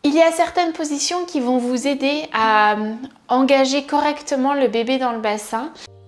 Il y a certaines positions qui vont vous aider à engager correctement le bébé dans le bassin.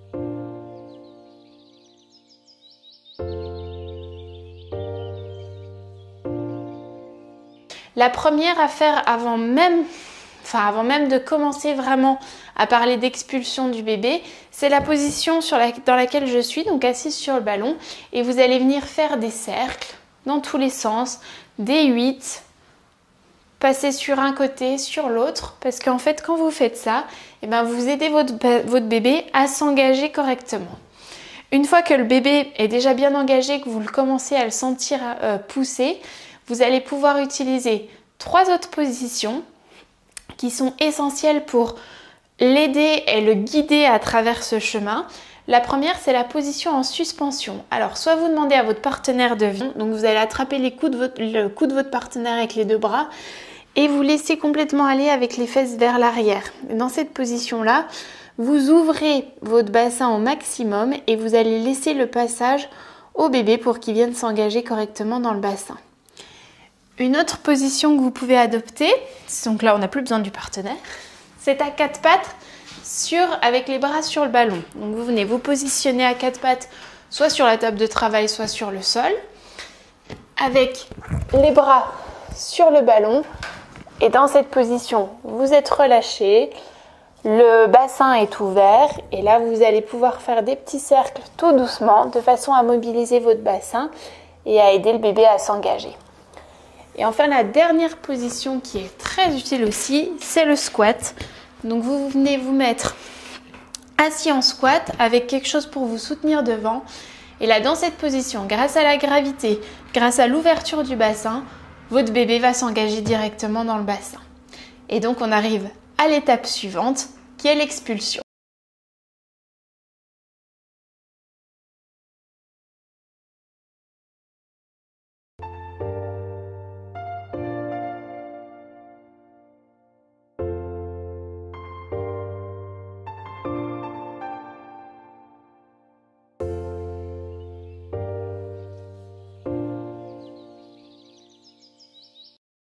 La première à faire avant même de commencer vraiment à parler d'expulsion du bébé, c'est la position dans laquelle je suis, donc assise sur le ballon, et vous allez venir faire des cercles dans tous les sens, des 8, passer sur un côté, sur l'autre, parce qu'en fait quand vous faites ça, vous aidez votre bébé à s'engager correctement. Une fois que le bébé est déjà bien engagé, que vous commencez à le sentir pousser, vous allez pouvoir utiliser 3 autres positions qui sont essentielles pour l'aider et le guider à travers ce chemin. La première, c'est la position en suspension. Alors, soit vous demandez à votre partenaire de venir, donc vous allez attraper le cou de votre partenaire avec les 2 bras et vous laissez complètement aller avec les fesses vers l'arrière. Dans cette position-là, vous ouvrez votre bassin au maximum et vous allez laisser le passage au bébé pour qu'il vienne s'engager correctement dans le bassin. Une autre position que vous pouvez adopter, donc là on n'a plus besoin du partenaire, c'est à 4 pattes avec les bras sur le ballon. Donc vous venez vous positionner à 4 pattes, soit sur la table de travail, soit sur le sol, avec les bras sur le ballon. Et dans cette position, vous êtes relâché, le bassin est ouvert et là vous allez pouvoir faire des petits cercles tout doucement de façon à mobiliser votre bassin et à aider le bébé à s'engager. Et enfin, la dernière position qui est très utile aussi, c'est le squat. Donc vous venez vous mettre assis en squat avec quelque chose pour vous soutenir devant. Et là, dans cette position, grâce à la gravité, grâce à l'ouverture du bassin, votre bébé va s'engager directement dans le bassin. Et donc on arrive à l'étape suivante, qui est l'expulsion.